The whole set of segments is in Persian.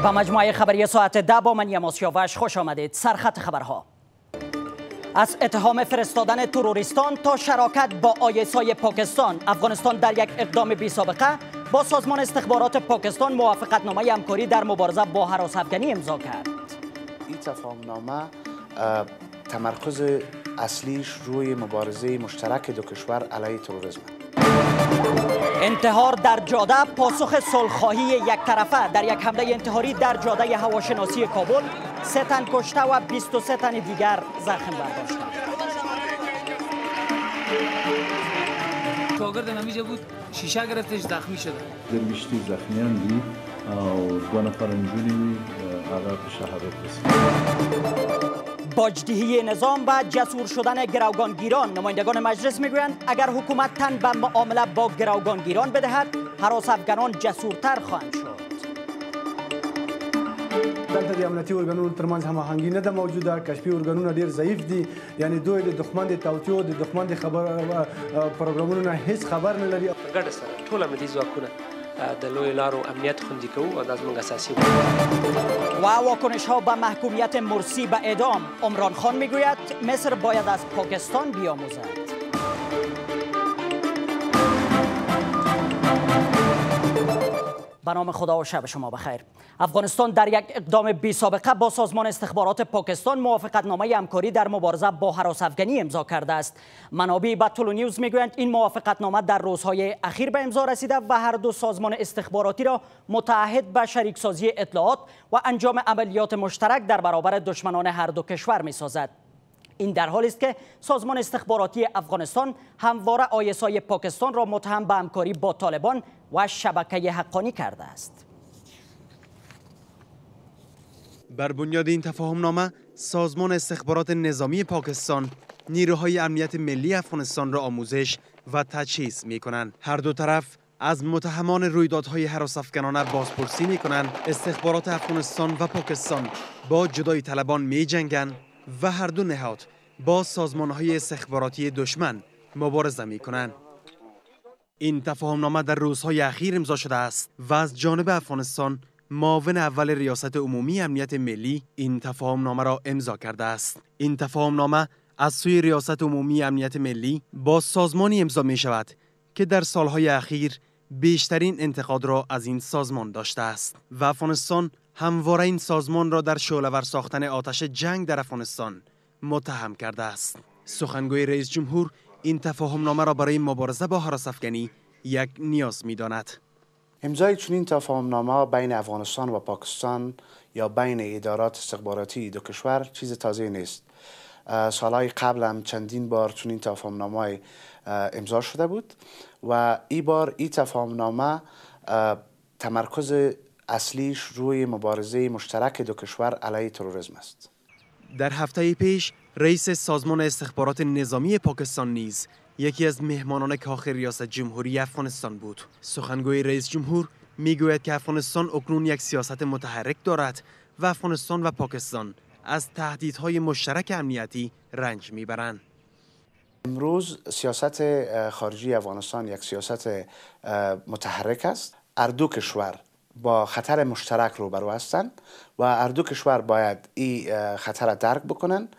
به مجموعه خبری ساعت 10 با من یماس یاوش خوش آمدید. سرخط خبرها: از اتهام فرستادن تروریستان تا شراکت با آیسای پاکستان، افغانستان در یک اقدام بی سابقه با سازمان استخبارات پاکستان موافقتنامه همکاری در مبارزه با هراس افغانی امضا کرد. این تفاهمنامه تمرکز اصلیش روی مبارزه مشترک دو کشور علیه تروریسم. انتحار در جاده پاسخ صلح‌خواهی یک طرفه در یک حمله انتحاری در جاده هواشناسی کابل، 3 تن کشته و 23 تن دیگر زخم برداشته. شاگرد نمیجه بود، شیشه گرفتش، زخمی شده. درویشتی زخمیان دی و 2 نفر انجوری آقا به شهادت رسید. باجدهی نظام و جسور شدن گروگانگیران. نمایندگان مجلس میگویند اگر حکومت تن به معامله با گروگانگیران بدهد، هراس افغانان جسورتر خواهند شد. دلته د امنیتي ارګانونو ترمنځ هماهنګي نه ده موجوده. کشفي ارګانونه ډیر ضعیف دي، یعنی دوی د دښمن د توطیو د دښمن د خبر پروګرامونو نه هیڅ خبر نه لري. ګډه سره ټول امنیتي ځواکونه د لوی لارو امنیت خوندي کوو او دا زموږ اساسي و واکنش ها به محکومیت مرسی به اعدام. عمران خان میگوید مصر باید از پاکستان بیاموزد. به نام خدا و شب شما بخیر. افغانستان در یک اقدام بی سابقه با سازمان استخبارات پاکستان موافقتنامه همکاری در مبارزه با هراس افغانی امضا کرده است. منابع به طلوع نیوز میگویند این موافقتنامه در روزهای اخیر به امضا رسیده و هر دو سازمان استخباراتی را متعهد به شریکسازی اطلاعات و انجام عملیات مشترک در برابر دشمنان هر دو کشور میسازد. این در حالی است که سازمان استخباراتی افغانستان همواره آیسای پاکستان را متهم به همکاری با طالبان و شبکه حقانی کرده است. بر بنیاد این تفاهمنامه، سازمان استخبارات نظامی پاکستان نیروهای امنیت ملی افغانستان را آموزش و تجهیز می‌کنند. هر دو طرف از متهمان رویدادهای هراس افغانانه بازپرسی می‌کنند. استخبارات افغانستان و پاکستان با جدایی طلبان می‌جنگند و هر دو نهاد با سازمان‌های استخباراتی دشمن مبارزه می‌کنند. این تفاهمنامه در روزهای اخیر امضا شده است و از جانب افغانستان معاون اول ریاست عمومی امنیت ملی این تفاهمنامه را امضا کرده است. این تفاهمنامه از سوی ریاست عمومی امنیت ملی با سازمانی امضا می شود که در سالهای اخیر بیشترین انتقاد را از این سازمان داشته است و افغانستان همواره این سازمان را در شعله‌ور ساختن آتش جنگ در افغانستان متهم کرده است. سخنگوی رئیس جمهور این تفاهمنامه را برای مبارزه با هراس افغانی یک نیاز می‌داند. امضای چنین تفاهمنامه بین افغانستان و پاکستان یا بین ادارات استخباراتی دو کشور چیز تازه نیست. سالهای قبل هم چندین بار چنین تفاهمنامه امضا شده بود و این بار این تفاهمنامه تمرکز اصلیش روی مبارزه مشترک دو کشور علیه تروریسم است. در هفته پیش رئیس سازمان استخبارات نظامی پاکستان نیز یکی از مهمانان کاخ ریاست جمهوری افغانستان بود. سخنگوی رئیس جمهور میگوید که افغانستان اکنون یک سیاست متحرک دارد و افغانستان و پاکستان از تهدیدهای مشترک امنیتی رنج میبرند. امروز سیاست خارجی افغانستان یک سیاست متحرک است. هر دو کشور با خطر مشترک روبرو هستند و هر دو کشور باید این خطر را درک بکنند.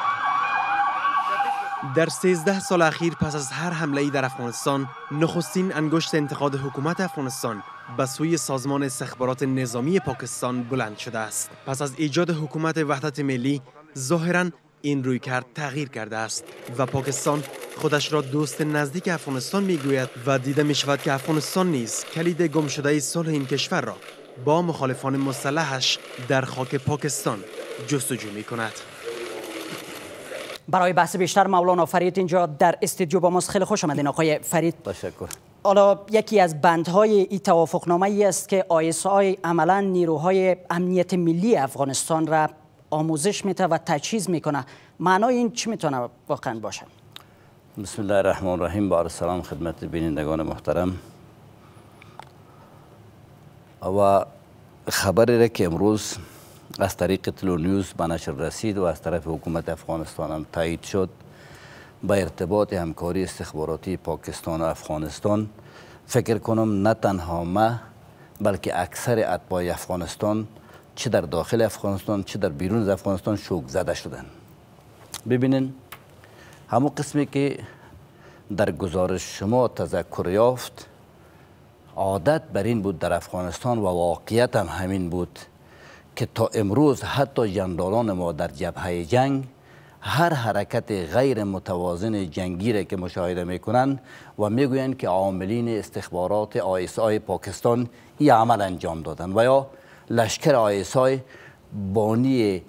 در 13 سال اخیر پس از هر حمله‌ای در افغانستان، نخستین انگشت انتقاد حکومت افغانستان به سوی سازمان استخبارات نظامی پاکستان بلند شده است. پس از ایجاد حکومت وحدت ملی، ظاهراً این رویکرد تغییر کرده است و پاکستان خودش را دوست نزدیک افغانستان میگوید و دیده می شود که افغانستان نیز کلید گم شده صلح این کشور را با مخالفان مسلحش در خاک پاکستان جستجو می کند. برای بحث بیشتر مولانا فرید اینجا در استودیو با ماست. خیلی خوش آمدین آقای فرید. تشکر. حالا یکی از بندهای این توافقنامه ای است که آیسای عملا نیروهای امنیت ملی افغانستان را آموزش میده و تجهیز میکنه. معنای این چی میتونه واقعا باشه؟ بسم الله الرحمن الرحیم. با عرض سلام خدمت بینندگان محترم. و خبری را که امروز از طریق طلوع نیوز به نشر رسید و از طرف حکومت افغانستان هم تایید شد، به ارتباط همکاری استخباراتی پاکستان و افغانستان، فکر کنم نه تنها ما بلکه اکثر اتباع افغانستان چه در داخل افغانستان چه در بیرون از افغانستان شوک زده شدن. ببینین همون قسمی که در گزارش شما تذکر یافت، عادت بر این بود در افغانستان و واقعیت هم همین بود که تا امروز حتی جنرالان ما در جبهه جنگ هر حرکت غیر متوازن جنگی را که مشاهده میکنن و میگویند که عاملین استخبارات ISI پاکستان این عمل انجام دادن و یا لشکر ISI بانی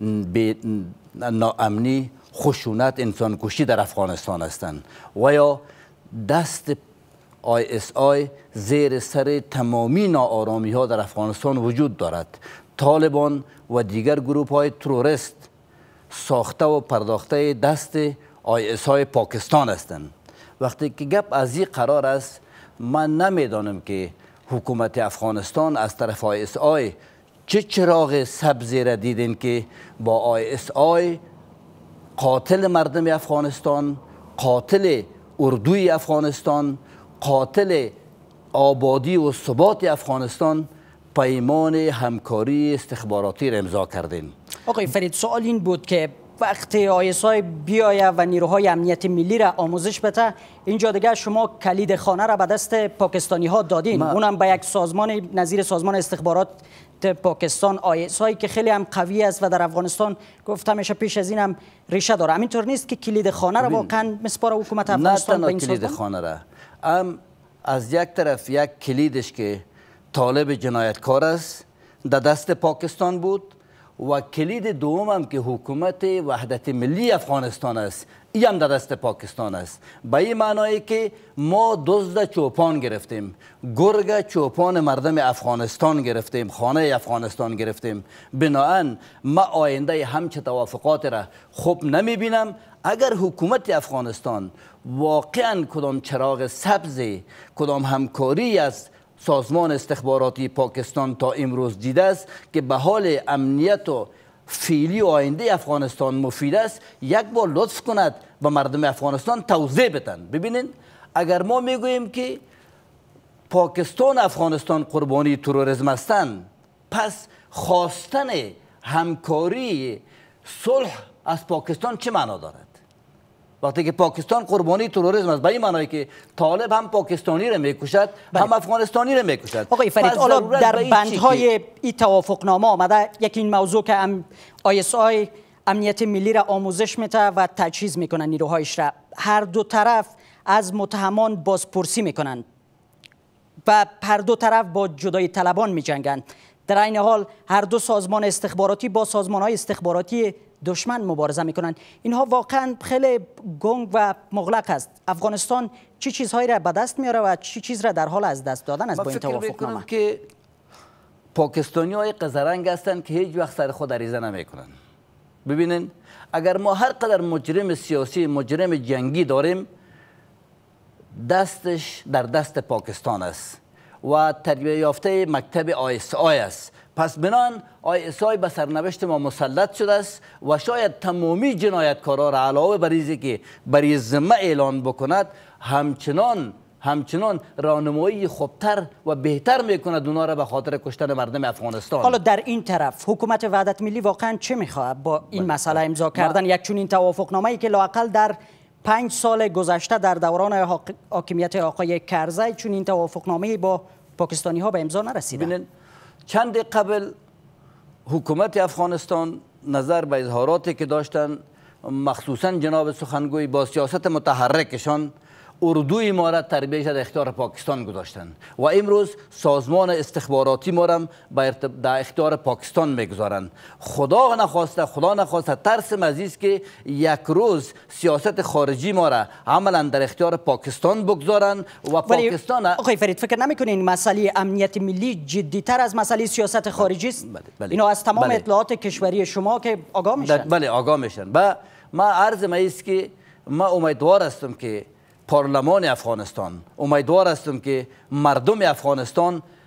ناامنی، خشونت، انسانکشی در افغانستان هستند و یا دست ISI زیر سر تمامی ناآرامی ها در افغانستان وجود دارد. طالبان و دیگر گروه های تروریست ساخته و پرداخته دست ISI پاکستان هستند. وقتی که گپ از این قرار است، من نمیدانم که حکومت افغانستان از طرف ISI چه چراغ سبزی را دیدین که با ISI قاتل مردم افغانستان، قاتل اردوی افغانستان، قاتل آبادی و ثبات افغانستان پیمان همکاری استخباراتی را امضا کردیم. آقای فرید، سوال این بود که وقتی ISI بیاید و نیروهای امنیت ملی را آموزش بده، اینجا دیگه شما کلید خانه را به دست پاکستانی ها دادین، اونم به یک سازمان نظیر سازمان استخبارات پاکستان ISI که خیلی هم قوی است و در افغانستان گفتم میشه پیش از این هم ریشه داره. همینطور نیست که کلید خانه را واقعا مسپاره حکومت افغانستان به این سازمان؟ کلید خانه را از یک طرف یک کلیدش که طالب جنایتکار است در دست پاکستان بود و کلید دوم هم که حکومت وحدت ملی افغانستان است، این هم در دست پاکستان است. به این معنایی که ما دزد چوپان گرفتیم، گرگ چوپان مردم افغانستان گرفتیم، خانه افغانستان گرفتیم. بناهن ما آینده همچه توافقات را خوب نمی بینم. اگر حکومت افغانستان واقعا کدام چراغ سبزی، کدام همکاری از سازمان استخباراتی پاکستان تا امروز دیده است که به حال امنیت و فعلی و آینده افغانستان مفید است، یک بار لطف کند و مردم افغانستان توضیح بدن. ببینید، اگر ما میگوییم که پاکستان افغانستان قربانی تروریسم هستند، پس خواستن همکاری صلح از پاکستان چه معنا دارد؟ وقتی که پاکستان قربانی تروریسم است، به این معنی که طالب هم پاکستانی را میکشد، هم افغانستانی را میکشد. آقای فرید، حالا در بندهای این توافقنامه آمده یکی این موضوع که ISI امنیت ملی را آموزش میده و تجهیز میکنن نیروهایش را. هر دو طرف از متهمان بازپرسی میکنن و هر دو طرف با جدایی طلبان میجنگن. در این حال هر دو سازمان استخباراتی با سازمانهای استخباراتی دشمن مبارزه میکنن. اینها واقعا خیلی گنگ و مغلق است. افغانستان چه چیزهایی را به دست میاره و چه چیز را در حال از دست دادن است با این توافقنامه؟ من فکر که پاکستانی های قزرنگ هستند که هیچ وقت سر خود عریضه نمیکنن. ببینین، اگر ما هر قدر مجرم سیاسی، مجرم جنگی داریم، دستش در دست پاکستان است و تربیت یافته مکتب ISI است. پس بنان ISI به سرنوشت ما مسلط شده است و شاید تمامی جنایتکارا را علاوه بر اینکه که برای ذمه اعلان بکند، همچنان راهنمایی خوبتر و بهتر میکند اونا را به خاطر کشتن مردم افغانستان. حالا در این طرف حکومت وحدت ملی واقعا چه میخواد با این مسئله امضا کردن یک چنین توافقنامه‌ای که لااقل در 5 سال گذشته در دوران حاکمیت آقای کرزی چنین توافقنامه‌ای با پاکستانی ها به امضا نرسیدن؟ چند قبل حکومت افغانستان نظر به اظهاراتی که داشتن، مخصوصا جناب سخنگوی، با سیاست متحرکشان اردوی ما را تربیت در اختیار پاکستان گذاشتن و امروز سازمان استخباراتی ما را در اختیار پاکستان میگذارند. خدا نخواسته ترسم از است که یک روز سیاست خارجی ما را عملا در اختیار پاکستان بگذارند و پاکستان. آقای فرید، فکر نمیکنین مسئله امنیت ملی جدی‌تر از مسئله سیاست خارجی است؟ اینا از تمام اطلاعات کشوری شما که آگاه میشن؟ بله، آگاه میشن. ما عرض ما است که ما امیدوار هستم که پارلمان افغانستان، امیدوار هستم که مردم افغانستان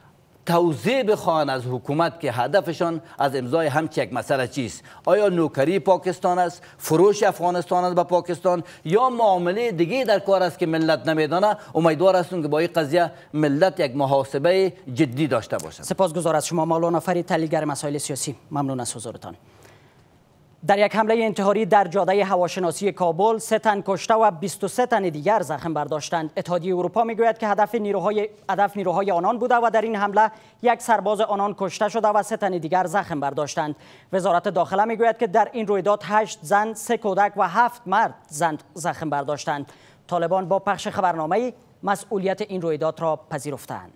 توضیح بخواهند از حکومت که هدفشان از امضای همچی یک مسئله چیست. آیا نوکری پاکستان است، فروش افغانستان است به پاکستان، یا معامله دیگه در کار است که ملت نمیدانه؟ امیدوار هستم که با این قضیه ملت یک محاسبه جدی داشته باشد. سپاسگزار از شما مولانا فرید، تحلیلگر مسائل سیاسی. ممنون از حضورتان. در یک حمله انتحاری در جاده هواشناسی کابل 3 تن کشته و 23 تن دیگر زخم برداشتند. اتحادیه اروپا میگوید که هدف نیروهای آنان بوده و در این حمله 1 سرباز آنان کشته شده و 3 تن دیگر زخم برداشتند. وزارت داخله میگوید که در این رویداد 8 زن، 3 کودک و 7 مرد زخم برداشتند. طالبان با پخش خبرنامه‌ای مسئولیت این رویداد را پذیرفتند.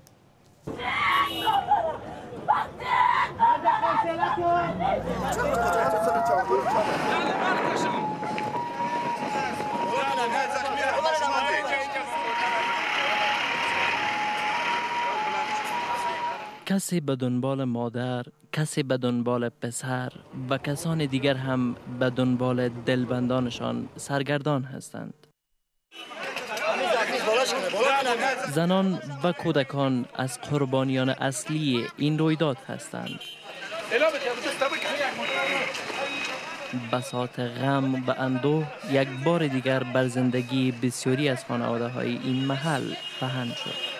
کسی به دنبال مادر، کسی به دنبال پسر و کسان دیگر هم به دنبال دلبندانشان سرگردان هستند. زنان و کودکان از قربانیان اصلی این رویداد هستند. بساط غم و اندوه یک بار دیگر بر زندگی بسیاری از خانواده های این محل پهن شد.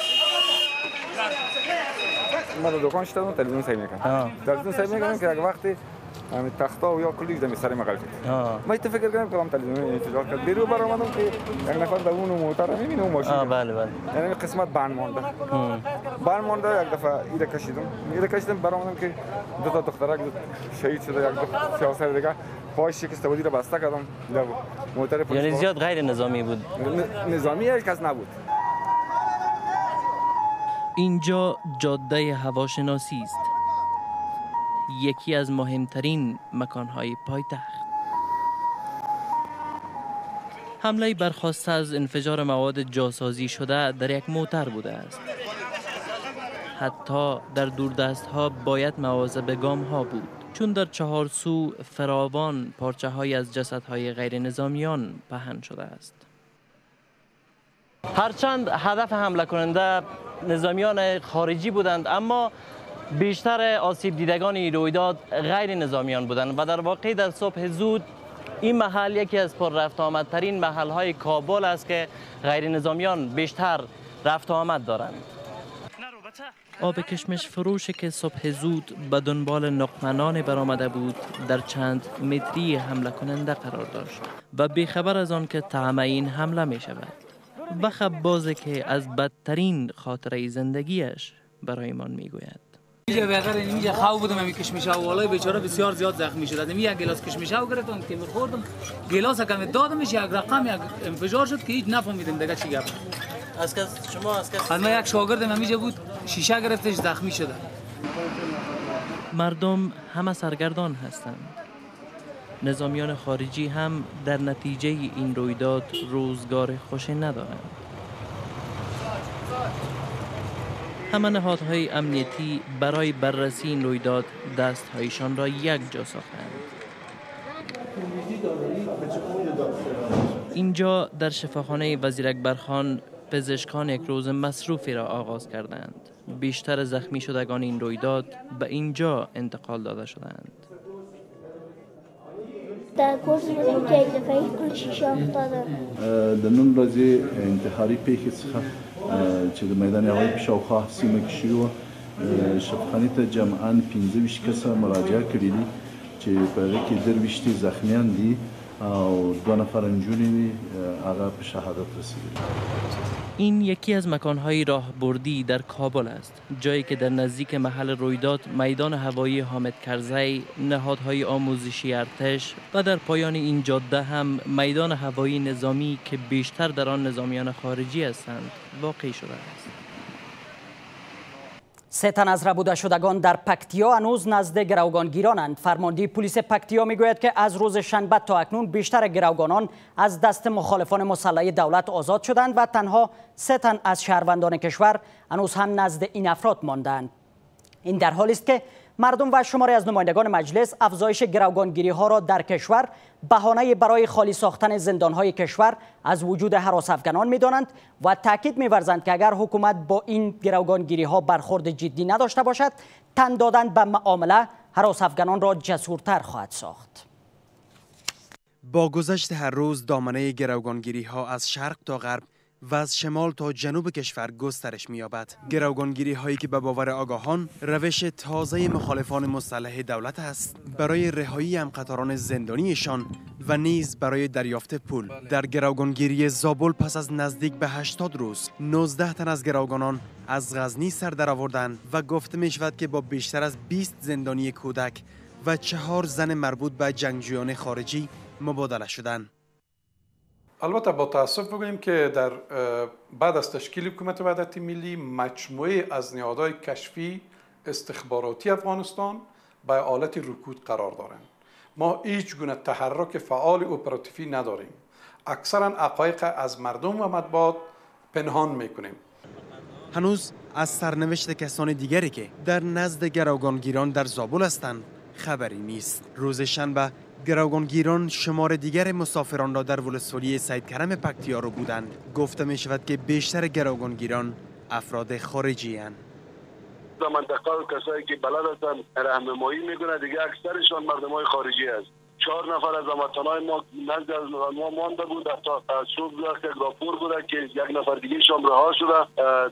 من در دکان شدم تلویزیون سعی میکنم. تلویزیون سعی میکنم که یک وقتی همین تختا و یا کلیش دمی سر مقال شد. من فکر کردم که هم تلویزیون انفجار کرد. بیرو برآمدم که یک نفر در اون موتور میبینه اون ماشین. بله بله. یعنی قسمت بند مونده. بند مونده یک دفعه ایده کشیدم برآمدم که 2 تا دخترک شهید شده، یک دو سیاسی دیگه پای شکست بودی را بسته کردم. موتور پلیس. یعنی زیاد غیر نظامی بود. نظامی کس نبود. اینجا جاده هواشناسی است. یکی از مهمترین مکانهای پایتخت. حمله برخواسته از انفجار مواد جاسازی شده در یک موتر بوده است. حتی در دوردست‌ها باید مواظب گام‌ها بود، چون در 4 سو فراوان پارچه‌های از جسدهای غیر نظامیان پهن شده است. هرچند هدف حمله کننده نظامیان خارجی بودند، اما بیشتر آسیب دیدگان این رویداد غیر نظامیان بودند و در واقع در صبح زود این محل یکی از پر رفت آمدترین محل‌های کابل است که غیر نظامیان بیشتر رفت آمد دارند. آب کشمش فروش که صبح زود به دنبال نقمنان برآمده بود در چند متری حمله کننده قرار داشت و بیخبر از آن که طعم این حمله می شود. و خبازی که از بدترین خاطره زندگیش برایمان میگوید. اینجا خواب بودم می کشمش و والای بیچاره بسیار زیاد زخمی شد. یک گلاس کشمش گرفتم که می‌خوردم، گلاس کم دادمش، یک رقم یک انفجار شد که هیچ نفهمیدم دیگه چی گپ. از کس من یک شاگردم اینجا بود، شیشه گرفتش زخمی شده. مردم همه سرگردان هستند. نظامیان خارجی هم در نتیجه این رویداد روزگار خوشی ندارند. همه نهادهای امنیتی برای بررسی این رویداد دستهایشان را یک جا ساختند. اینجا در شفاخانه وزیر اکبرخان پزشکان یک روز مصروفی را آغاز کردند. بیشتر زخمی شدگان این رویداد به اینجا انتقال داده شدند. در کورس بودیم که یک دفعه کل شیشه افتاده. در نن ورځې انتحاري پیښې څخه چې د میدان هوایي په شاوخوا سیمه کې شوي وه، شفاخانې ته جمعاً 25 کسه مراجعه کړي دي چې په هغې کې 23 زخمیان دي او 2 نفر نجونې دي، هغه په شهادت رسیدلي. این یکی از مکانهای راهبردی در کابل است، جایی که در نزدیک محل رویداد میدان هوایی حامد کرزی، نهادهای آموزشی ارتش و در پایان این جاده هم میدان هوایی نظامی که بیشتر در آن نظامیان خارجی هستند واقع شده است. 3 تن از ربوده شدگان در پکتیا هنوز نزد گروگانگیرانند. فرمانده پلیس پکتیا میگوید که از روز شنبه تا اکنون بیشتر گروگانان از دست مخالفان مسلح دولت آزاد شدند و تنها 3 تن از شهروندان کشور هنوز هم نزد این افراد ماندند. این در حالی است که مردم و شماری از نمایندگان مجلس افزایش گروگانگیری ها را در کشور بهانه برای خالی ساختن زندانهای کشور از وجود هراس افغانان می‌دانند و تاکید می‌ورزند که اگر حکومت با این گروگانگیری‌ها برخورد جدی نداشته باشد، تن دادن به معامله هراس افغانان را جسورتر خواهد ساخت. با گذشت هر روز دامنه گروگانگیری‌ها از شرق تا غرب و از شمال تا جنوب کشور گسترش می‌یابد. گروگانگیری‌هایی که به باور آگاهان روش تازه مخالفان مسلح دولت است برای رهایی همقطاران زندانیشان و نیز برای دریافت پول. در گروگانگیری زابل پس از نزدیک به 80 روز 19 تن از گروگانان از غزنی سر درآوردند و گفته می‌شود که با بیشتر از 20 زندانی کودک و 4 زن مربوط به جنگجویان خارجی مبادله شدند. البته با تاسف بگوییم که در بعد از تشکیل حکومت وحدت ملی مجموعه از نهادهای کشفی استخباراتی افغانستان به حالت رکود قرار دارند. ما هیچ گونه تحرک فعال اپراتیوی نداریم. اکثرا حقایق از مردم و مطبوعات پنهان میکنیم. هنوز از سرنوشت کسان دیگری که در نزد گروگانگیران در زابل هستند خبری نیست. روز شنبه گروگانگیران شمار دیگر مسافران را در ولسوالی سید کرم پکتیارو بودند. گفته می شود که بیشتر گروگانگیران افراد خارجی اند. در منطقه کسایی که بلد هستند راهنمایی میکنه، دیگه اکثرشان مردمای خارجی است. 4 نفر از هموطنان ما نزد از ما مانده بود. تا صبح وقت راپور بوده که 1 نفر دیگه شام رها شده،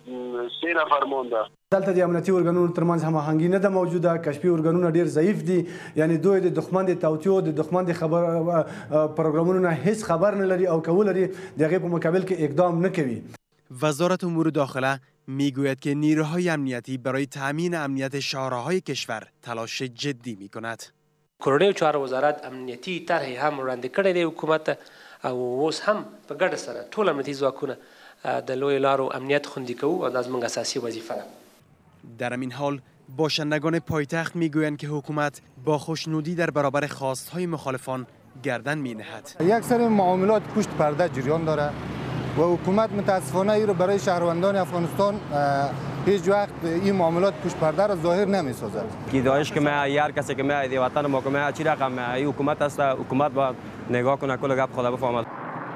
3 نفر مانده. دلته د امنیتي ارګانونو ترمنځ هماهنګي نه ده موجوده. کشفي ارګانونه ډیر ضعیف دي، یعنی دوی د دښمن د توطیو د دښمن د خبر پروګرامونو نه هیڅ خبر نه لري او کول لري دغه په مقابل کې اقدام نه کوي. وزارت امور داخله میگوید که نیروهای امنیتی برای تامین امنیت شهرهای کشور تلاش جدی میکند. کورنۍ چارو وزارت امنیتي طرحې هم وړاندې کړې دی حکومت او اوس هم په ګډه سره ټول امنیتي ځواکونه د لویو لارو امنیت خوندي کوو او دا زموږ اساسي وظیفه ده. در همین حال باشندگان پایتخت میگویند که حکومت با خوشنودی در برابر خواستهای مخالفان گردن مینهد. یک سری معاملات پشت پرده جریان داره و حکومت متاسفانه این رو برای شهروندان افغانستان هیچ وقت این معاملات پشت پرده را ظاهر نمی‌سازد. کی داعش که ما هر کسی که ما دی وطن ما که ما چی رقم این حکومت است، حکومت با نگاه کنه کل گپ خدا بفهمد.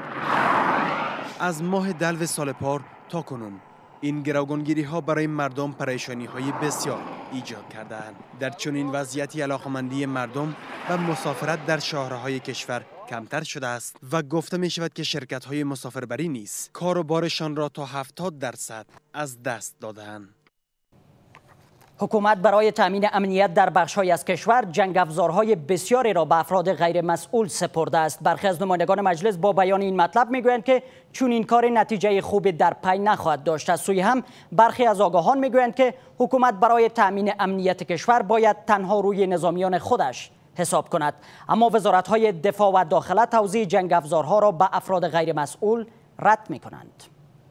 از ماه دلو سال پار تا کنون این گروگانگیری ها برای مردم پریشانی های بسیار ایجاد کرده‌اند. در چنین وضعیتی علاقمندی مردم و مسافرت در شهرهای کشور کمتر شده است و گفته می شود که شرکت های مسافربری نیز کار و بارشان را تا 70% از دست داده‌اند. حکومت برای تامین امنیت در بخش‌های از کشور جنگ افزارهای بسیاری را به افراد غیر مسئول سپرده است. برخی از نمایندگان مجلس با بیان این مطلب میگویند که چون این کار نتیجه خوبی در پی نخواهد داشت. از سوی هم برخی از آگاهان میگویند که حکومت برای تامین امنیت کشور باید تنها روی نظامیان خودش حساب کند. اما وزارت‌های دفاع و داخله توزیع جنگ افزارها را به افراد غیر مسئول رد می‌کنند.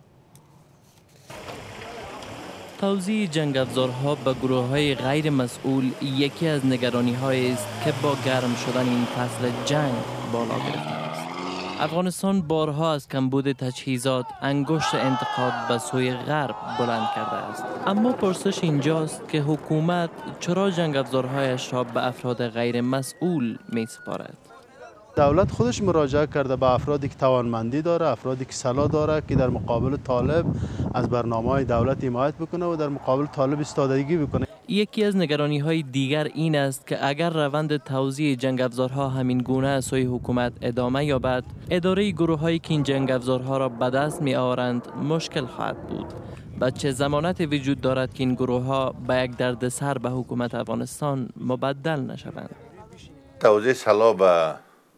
توزیع جنگ افزارها به گروه‌های غیر مسئول یکی از نگرانی‌هایی است که با گرم شدن این فصل جنگ بالا گرفته است. افغانستان بارها از کمبود تجهیزات انگشت انتقاد به سوی غرب بلند کرده است. اما پرسش اینجاست که حکومت چرا جنگ افزارهایش را به افراد غیر مسئول می‌سپارد؟ دولت خودش مراجعه کرده به افرادی که توانمندی داره، افرادی که سلاح داره که در مقابل طالب از برنامه‌های دولت حمایت بکنه و در مقابل طالب ایستادگی بکنه. یکی از نگرانی‌های دیگر این است که اگر روند توزیع جنگ افزارها همین گونه از سوی حکومت ادامه یابد، اداره گروه‌هایی که این جنگ افزارها را به دست می‌آورند مشکل خواهد بود. و چه ضمانت وجود دارد که این گروه‌ها به یک دردسر به حکومت افغانستان مبدل نشوند؟ توزیع سلاح به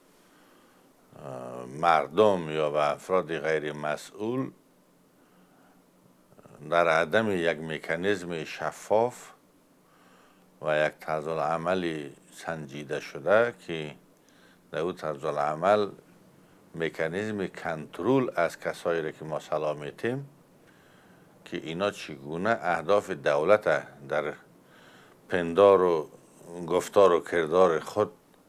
مردم یا به افراد غیر مسئول در عدم یک مکانیزم شفاف و یک طرز العمل سنجیده شده که در اون طرز العمل مکانیزم کنترل از کسایی را که ما سلاح میتیم که اینا چگونه اهداف دولت در پندار و گفتار و کردار خود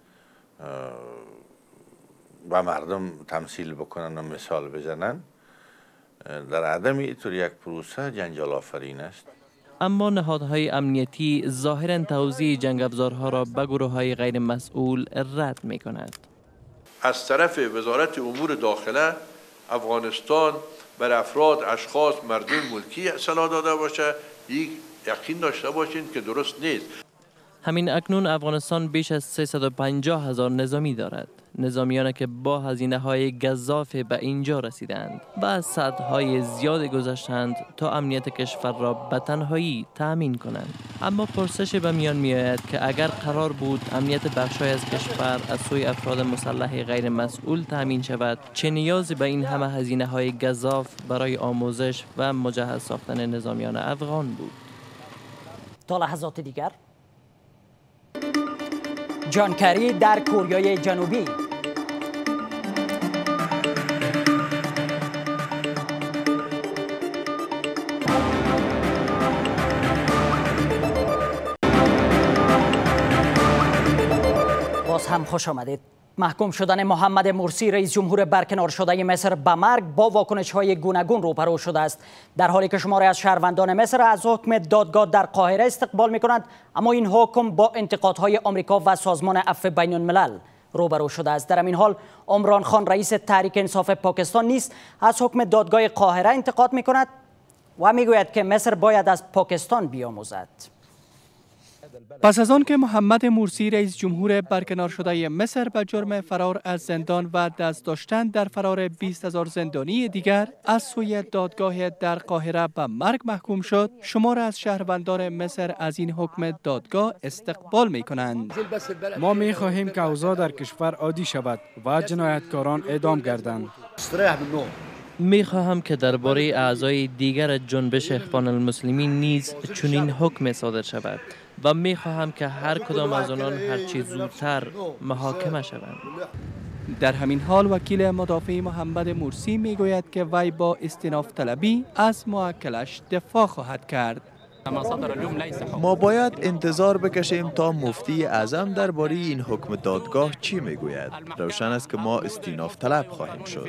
و مردم تمثیل بکنن و مثال بزنن، در عدم اینطور یک پروسه جنجال آفرین است. اما نهادهای امنیتی ظاهراً توزیع جنگ افزارها را به گروه‌های غیر مسئول رد می‌کند. از طرف وزارت امور داخله افغانستان بر افراد، اشخاص، مردم ملکی اصلا داده باشه، یک یقین داشته باشین که درست نیست. همین اکنون افغانستان بیش از 350,000 نظامی دارد. نظامیانی که با هزینه‌های گزاف به اینجا رسیدند و از سدهای زیاد گذشتند تا امنیت کشور را به تنهایی تأمین کنند. اما پرسش به میان می‌آید که اگر قرار بود امنیت بخش‌های از کشور از سوی افراد مسلح غیر مسئول تأمین شود، چه نیازی به این همه هزینه‌های گزاف برای آموزش و مجهز ساختن نظامیان افغان بود؟ تا لحظات دیگر جان کری در کوریای جنوبی. باز هم خوش آمدید. محکوم شدن محمد مرسی رئیس جمهور برکنار شده مصر به مرگ با واکنش‌های گوناگون روبرو شده است، در حالی که شماری از شهروندان مصر از حکم دادگاه در قاهره استقبال می‌کنند، اما این حکم با انتقادهای آمریکا و سازمان عفو بین الملل روبرو شده است. در همین حال عمران خان رئیس تحریک انصاف پاکستان نیز از حکم دادگاه قاهره انتقاد می‌کند و می‌گوید که مصر باید از پاکستان بیاموزد. پس از آن که محمد مرسی رئیس جمهور برکنار شده مصر به جرم فرار از زندان و دست داشتن در فرار 20,000 زندانی دیگر از سوی دادگاه در قاهره به مرگ محکوم شد، شمار از شهروندان مصر از این حکم دادگاه استقبال می کنند. ما می خواهیم که اوضاع در کشور عادی شود و جنایتکاران اعدام گردند. می خواهم که درباره اعضای دیگر جنبش اخوان المسلمین نیز چنین حکم صادر شود و می خواهم که هر کدام از آنان هرچی زودتر محاکمه شوند. در همین حال وکیل مدافع محمد مرسی می گوید که وی با استئناف طلبی از موکلش دفاع خواهد کرد. ما باید انتظار بکشیم تا مفتی اعظم درباره این حکم دادگاه چی میگوید. روشن است که ما استئناف طلب خواهیم شد.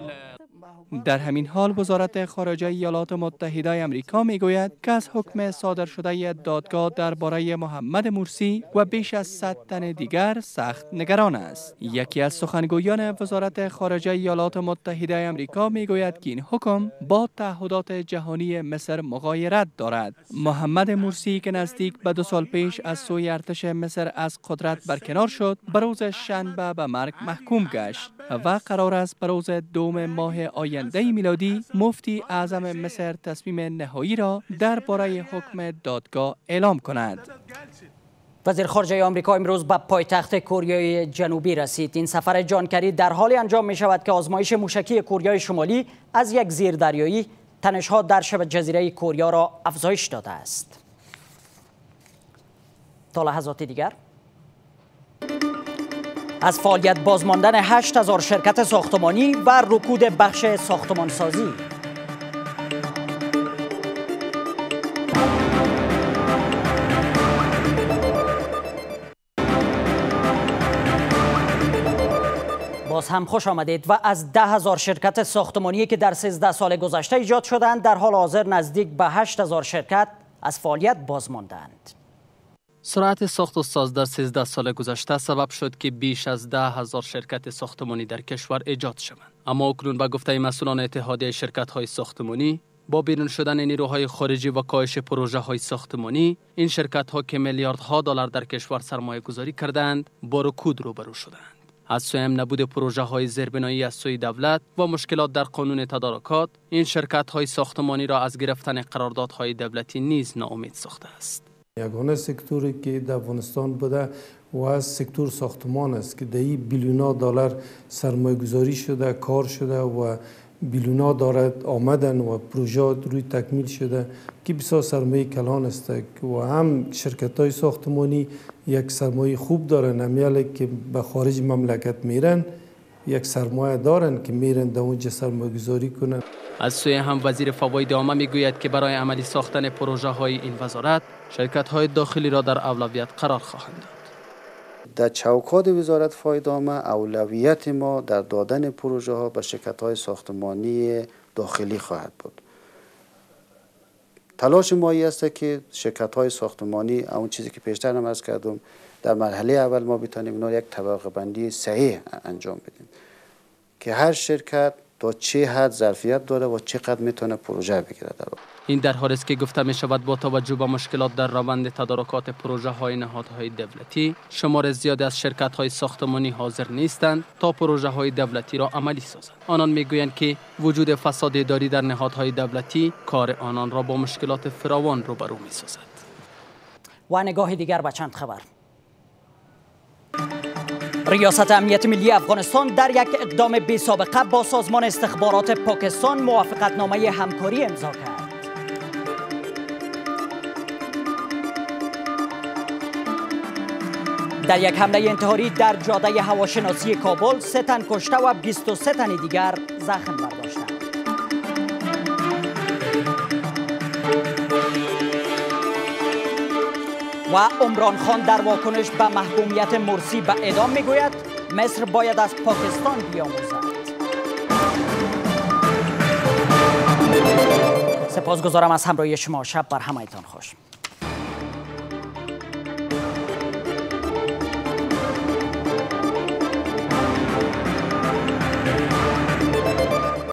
در همین حال وزارت خارجه ایالات متحده آمریکا میگوید که از حکم صادر شده دادگاه درباره محمد مرسی و بیش از 100 تن دیگر سخت نگران است. یکی از سخنگویان وزارت خارجه ایالات متحده آمریکا میگوید که این حکم با تعهدات جهانی مصر مغایرت دارد. محمد مرسی که نزدیک به 2 سال پیش از سوی ارتش مصر از قدرت برکنار شد، به روز شنبه به مرگ محکوم گشت و قرار است به روز 2 ماه آینده میلادی مفتی اعظم مصر تصمیم نهایی را درباره حکم دادگاه اعلام کند. وزیر خارجه آمریکا امروز به پایتخت کوریای جنوبی رسید. این سفر جان کری در حالی انجام می شود که آزمایش موشکی کوریای شمالی از یک زیردریایی تنش‌ها در شبه جزیره کوریا را افزایش داده است. تا لحظات دیگر از فعالیت بازماندن 8,000 شرکت ساختمانی و رکود بخش ساختمانسازی. باز هم خوش آمدید. و از 10,000 شرکت ساختمانی که در 13 سال گذشته ایجاد شدند، در حال حاضر نزدیک به 8,000 شرکت از فعالیت باز ماندند. سرعت ساخت و ساز در 13 سال گذشته سبب شد که بیش از 10,000 شرکت ساختمانی در کشور ایجاد شوند. اما اکنون به گفته مسئولان اتحادیه شرکت‌های ساختمانی، با بیرون شدن نیروهای خارجی و کاهش پروژه‌های ساختمانی، این شرکت‌ها که میلیاردها دلار در کشور سرمایه‌گذاری کردند، با رکود روبرو شدند. از سوی نبود پروژه‌های زیربنایی از سوی دولت و مشکلات در قانون تدارکات، این شرکت‌های ساختمانی را از گرفتن قراردادهای دولتی نیز ناامید ساخته است. یگانه سکتوری که در افغانستان بوده و از سکتور ساختمان است که در بیلیون‌ها دلار سرمایه گذاری شده، کار شده و بیلیون‌ها دارد آمدن و پروژه روی تکمیل شده که بسیار سرمایه کلان است و هم شرکت‌های ساختمانی یک سرمایه خوب دارن، همیشه که به خارج مملکت میرن یک سرمایه دارن که میرن در اونجا سرمایه گذاری کنن. از سوی هم وزیر فواید عامه میگوید که برای عملی ساختن پروژه های این وزارت شرکت های داخلی را در اولویت قرار خواهند داد. در چوکات وزارت فواید عامه اولویت ما در دادن پروژه ها به شرکت های ساختمانی داخلی خواهد بود. تلاش ما است که شرکت های ساختمانی، اون چیزی که پیشتر هم عرض کردم، در مرحله اول ما بتانیم اینا یک طبقه بندی صحیح انجام بدیم که هر شرکت تا چه حد ظرفیت داره و چقدر میتونه پروژه بگیره. این در حالی است که گفته می شود با توجه به مشکلات در روند تدارکات پروژه های نهادهای دولتی، شمار زیادی از شرکت های ساختمانی حاضر نیستند تا پروژه های دولتی را عملی سازند. آنان می گویند که وجود فساد اداری در نهادهای دولتی کار آنان را با مشکلات فراوان روبرو می سازد. و نگاه دیگر به چند خبر. ریاست امنیت ملی افغانستان در یک اقدام بی سابقه با سازمان استخبارات پاکستان موافقتنامه همکاری امضا کرد. در یک حمله انتحاری در جاده هواشناسی کابل 3 تن کشته و 23 تن دیگر زخم برداشتند. و عمران خان در واکنش به محکومیت مرسی به اعدام میگوید مصر باید از پاکستان بیاموزد. سپاسگزارم از همراهی شما. شب بر همه‌تان خوش.